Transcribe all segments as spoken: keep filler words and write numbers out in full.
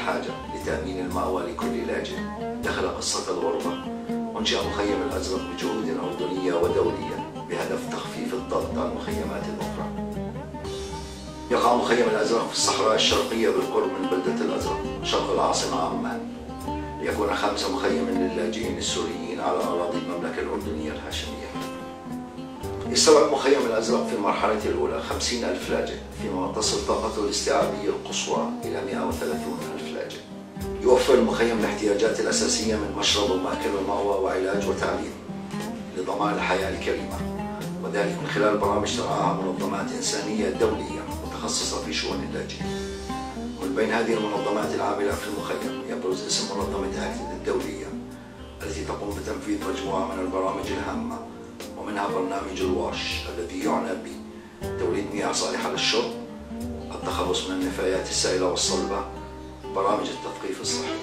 الحاجة لتأمين المأوى لكل لاجئ دخل قصة الغربة، أنشئ مخيم الأزرق بجهود أردنية ودولية بهدف تخفيف الضغط على المخيمات الأخرى. يقع مخيم الأزرق في الصحراء الشرقية بالقرب من بلدة الأزرق شرق العاصمة عمان، ليكون خامس مخيم للاجئين السوريين على أراضي المملكة الأردنية الهاشمية. يستوعب مخيم الأزرق في المرحلة الأولى خمسين ألف لاجئ، فيما تصل طاقته الاستيعابية القصوى إلى مئة وثلاثين ألف لاجئ. يوفر المخيم الاحتياجات الأساسية من مشرب ومأكل ومأوى وعلاج وتعليم لضمان الحياة الكريمة، وذلك من خلال برامج ترعاها منظمات إنسانية دولية متخصصة في شؤون اللاجئين. ومن بين هذه المنظمات العاملة في المخيم يبرز اسم منظمة أكتد الدولية، التي تقوم بتنفيذ مجموعة من البرامج الهامة، ومنها برنامج الواش الذي يعنى بتوليد مياه صالحة للشرب، التخلص من النفايات السائلة والصلبة، برامج التثقيف الصحي.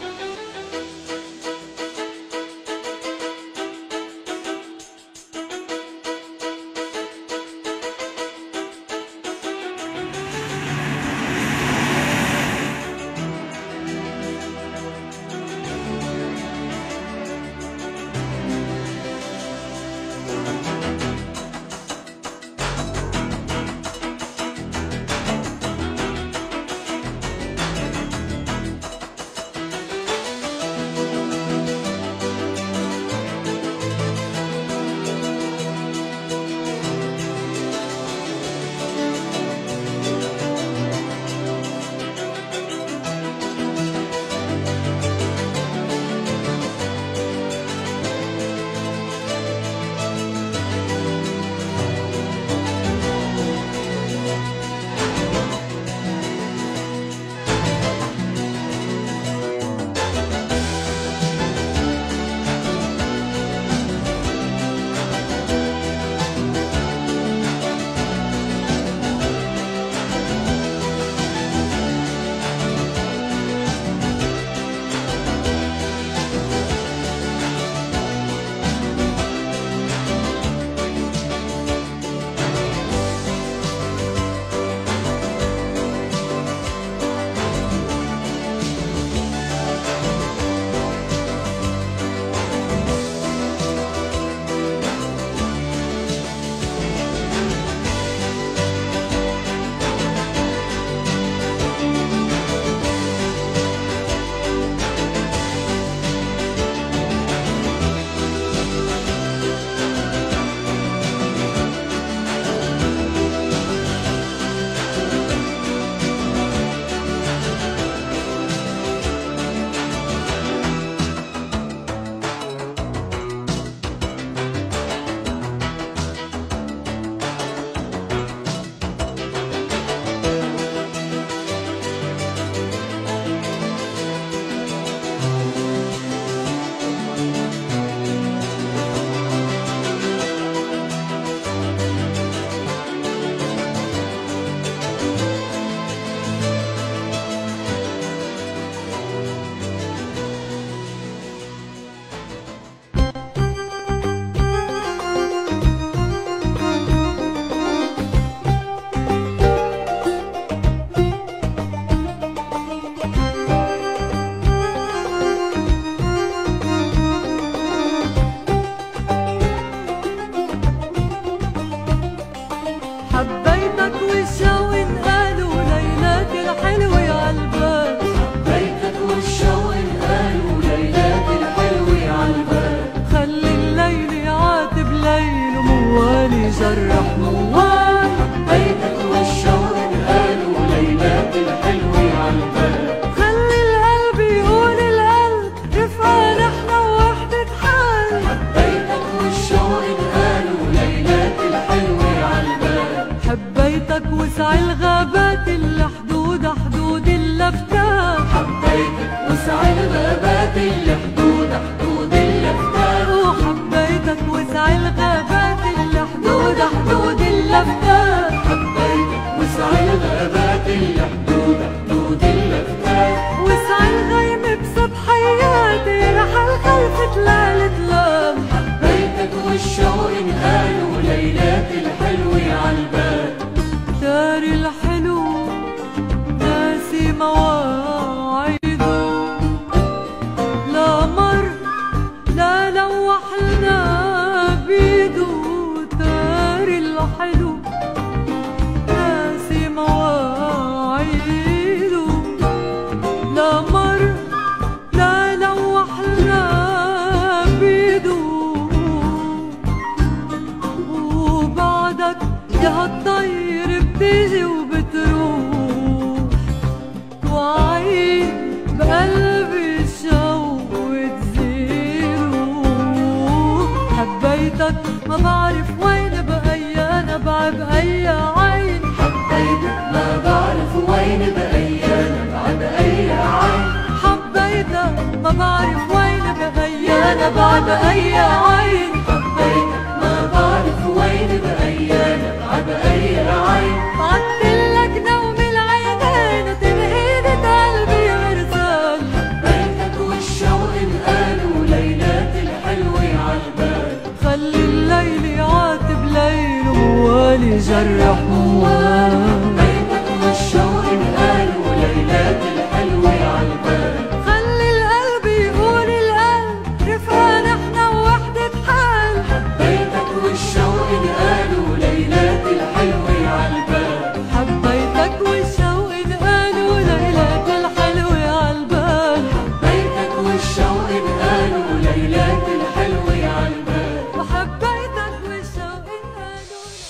حبيتك ما بعرف وين بأي نبع بأي عين. حبيتك ما بعرف وين بأي نبع بأي عين. حبيتك ما بعرف وين بأي نبع بأي عين. حبيتك ما بعرف وين بأي نبع بأي عين. بعتلك نوم العينين وتنهيدة قلبي مرسال. حبيتك والشوق انقال وليلات الحلوة عالبال. خلي الليل يعاتب ليل وموال يجرح موال. حبيتك والشوق انقال وليلات الحلوة عالبال. خلي القلب يقول القلب رفقة نحنا ووحدة حال. حبيتك والشوق انقال وليلات الحلوة عالبال. حبيتك والشوق انقال وليلات الحلوة عالبال. حبيتك والشوق انقال وليلات الحلوة عالبال. وحبيتك والشوق انقال.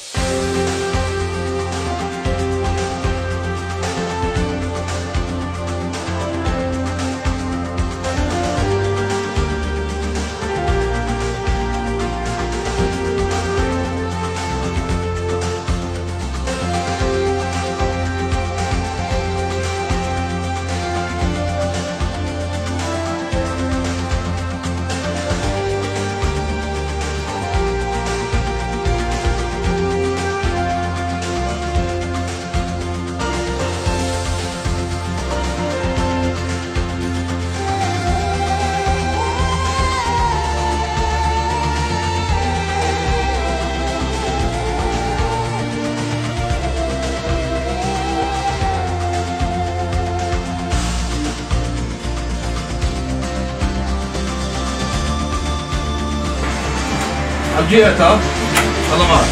جيت ها؟ الله معك.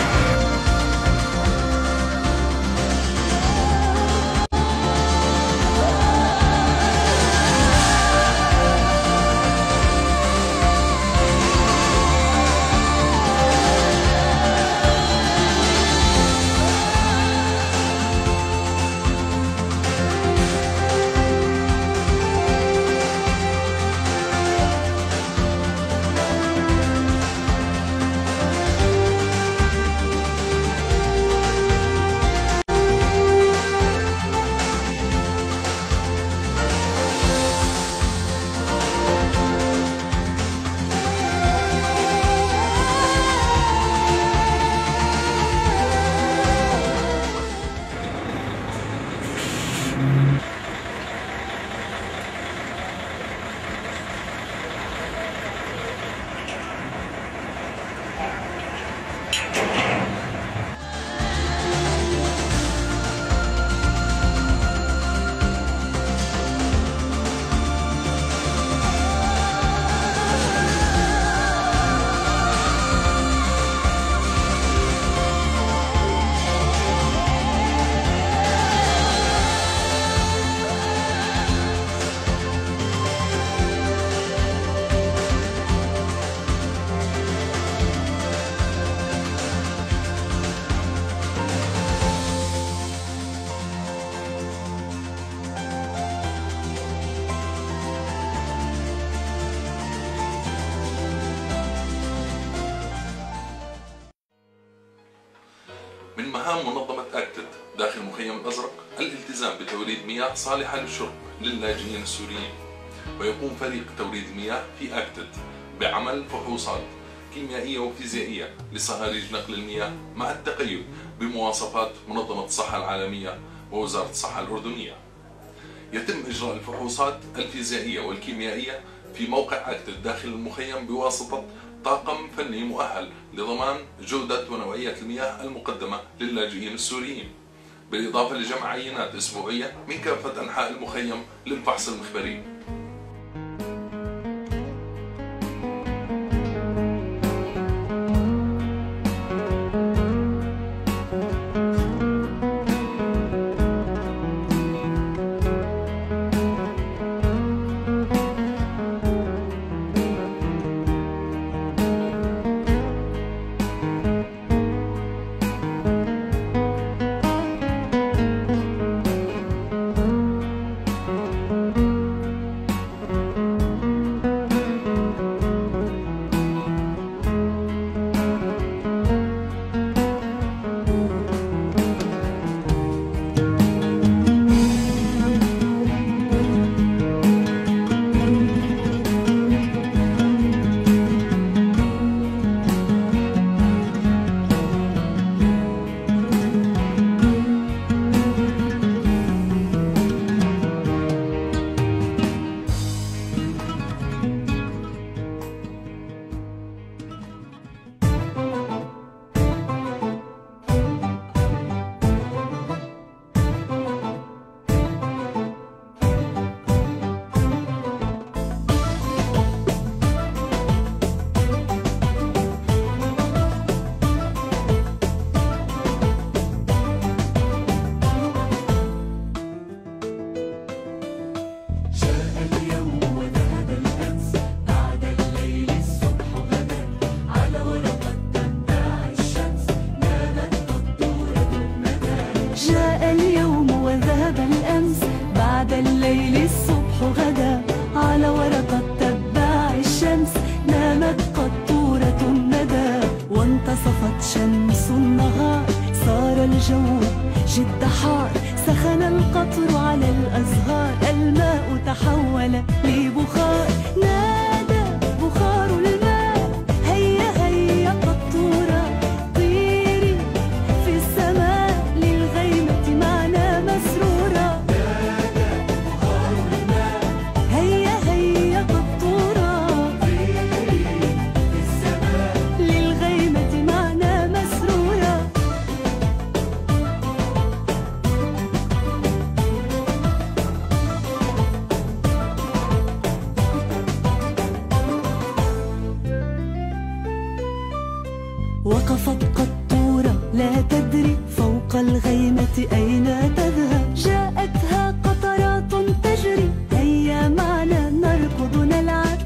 من مهام منظمة أكتد داخل مخيم الأزرق الالتزام بتوريد مياه صالحة للشرب للاجئين السوريين، ويقوم فريق توريد المياه في أكتد بعمل فحوصات كيميائية وفيزيائية لصهاريج نقل المياه مع التقيد بمواصفات منظمة الصحة العالمية ووزارة الصحة الأردنية. يتم إجراء الفحوصات الفيزيائية والكيميائية في موقع أكتد داخل المخيم بواسطة طاقم فني مؤهل لضمان جودة ونوعية المياه المقدمة للاجئين السوريين، بالإضافة لجمع عينات أسبوعية من كافة أنحاء المخيم للفحص المخبري. وقفت قطورة لا تدري فوق الغيمة أين تذهب، جاءتها قطرات تجري هيا معنا نركض نلعب.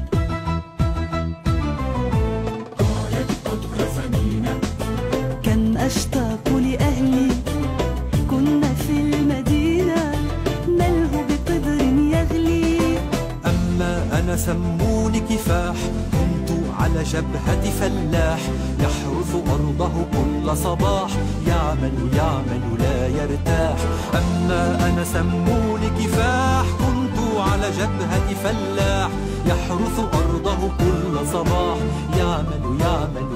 قالت قطر ثمينة كم أشتاق لأهلي كنا في المدينة نلهو بقدر يغلي. أما أنا سموني كفاح كنت على جبهة فلاح يحرث أرضه كل صباح يعمل يعمل لا يرتاح. أما أنا سموني كفاح كنت على جبهة فلاح يحرث أرضه كل صباح يعمل يعمل